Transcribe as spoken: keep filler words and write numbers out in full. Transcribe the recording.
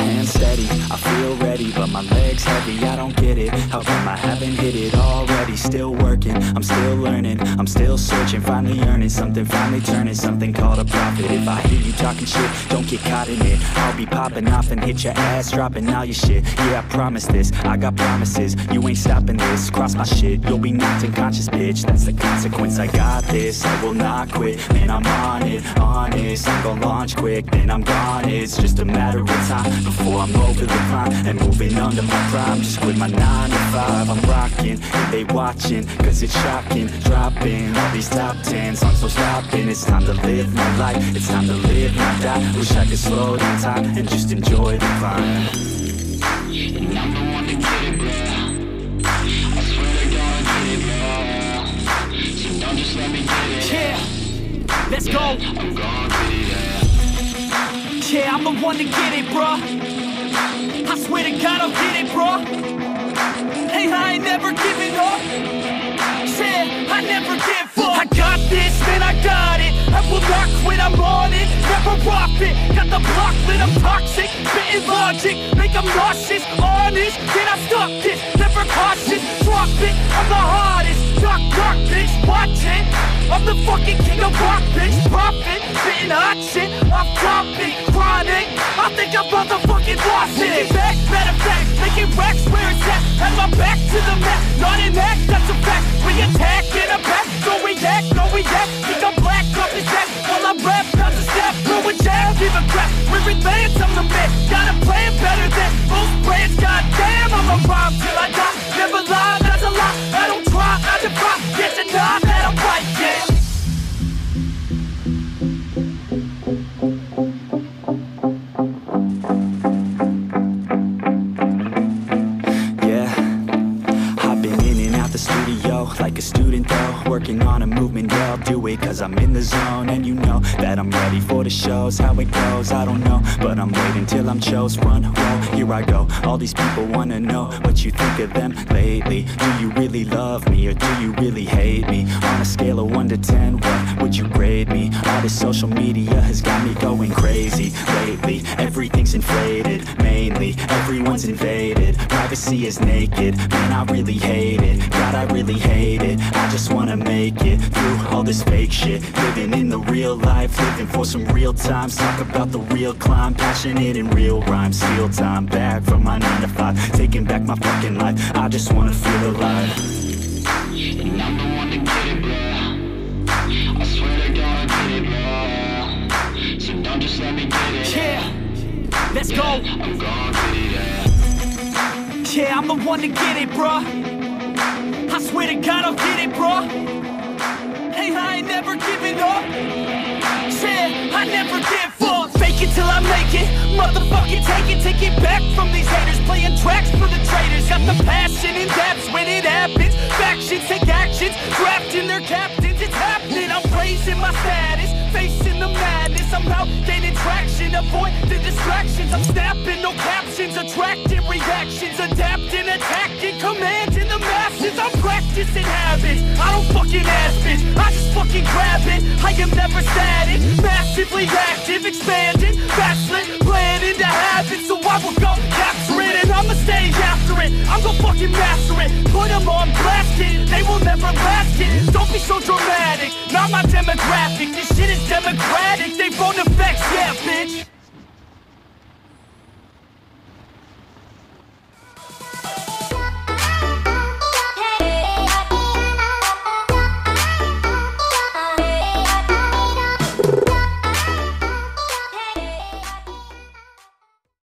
hands steady, I feel ready, but my legs heavy, I don't get it. How come I haven't hit it already? Still working, I'm still learning, I'm still searching, finally earning something, finally turning something called a profit. If I hear you talking shit, don't get caught in it. I'll be popping off and hit your ass, dropping all your shit. Yeah, I promise this, I got promises, you ain't stopping this. Cross my shit, you'll be knocked unconscious, bitch. That's the consequence, I got this, I will not quit. Man, I'm on it, honest, I'm gon' launch quick, then I'm gone. It's just a matter of time before I'm over the climb and moving under my prime. Just quit my nine to five, I'm rocking, and they watching, cause it's shocking. Dropping all these top ten songs, so stopping. It's time to live my life, it's time to live, not die. Wish I could slow down time and just enjoy the climb. And I'm the one to get it, bro. I swear to God, I get it, bro. So don't just let me get it. Yeah, let's yeah, go. I'm gone with it, yeah. Yeah, I'm the one to get it, bro. I swear to God, I'll get it, bro. Hey, I ain't never giving up. Yeah, I never give up. I got this, man, I got it. I will not quit, I'm on it. Never off it. Got the block lit, I'm toxic. Spitting logic, make them nauseous. Honest, can I stop this? Never cautious, drop it. I'm the hardest. Knock, knock, bitch, watch it. I'm the fucking king of rock, bitch. Profit, spitting hot shit. Off topic, chronic. I think I'm motherfucking lost it. Take it back, matter of fact, making racks where it's at. Had my back to the mat, not an act, that's a fact. We attack in a back, no react, no react. Think I'm black off his back, while I rap, not to snap. Throwing jab, give a crap. We're advanced, I'm the man. Gotta play it better than most brands. Goddamn, I'm a rhyme till I die. Never lie, that's a lie. I don't try, I defy. Yes and nah, that I'm right, yeah. Like a student though, working on a movement, yeah, I'll do it cause I'm in the zone. And you know that I'm ready for the shows. How it goes, I don't know, but I'm waiting till I'm chose. Front row, here I go. All these people wanna know what you think of them lately. Do you really love me or do you really hate me? On a scale of one to ten, what would you grade me? All this social media has got me going crazy lately. Everything's inflated, mainly everyone's invaded. Privacy is naked, man, I really hate it. God, I really hate it. I just wanna make it through all this fake shit. Living in the real life, living for some real times. Talk about the real climb, passionate in real rhymes. Steal time back from my nine to five, taking back my fucking life. I just wanna feel alive. And I'm the one to get it, bro. I swear to God, I get it, bro. So don't just let me get it. Yeah, let's yeah, go. I'm gone with it, yeah. Yeah, I'm the one to get it, bro. I swear to God, I'll get it, bro. Hey, I ain't never giving up. Yeah, I never give up. Fake it till I make it. Motherfucking take it, take it back from these haters. Playing tracks for the traitors. Got the passion in depths when it happens. Factions take actions, drafting their captains. It's happening, I'm raising my status. Facing the madness, I'm out gaining traction. Avoid the distractions, I'm snapping, no captions. Attracting reactions, adapting, attacking, commanding the masses. I'm practicing habits, I don't fucking ask bitch, I just fucking grab it. I am never static, massively active, expanding, backslid, planning to happen. So I will go capture it, and I'ma stay after it. I'm gonna fucking master it, put them on blast it. They will never last it, don't be so dramatic, not my demographic.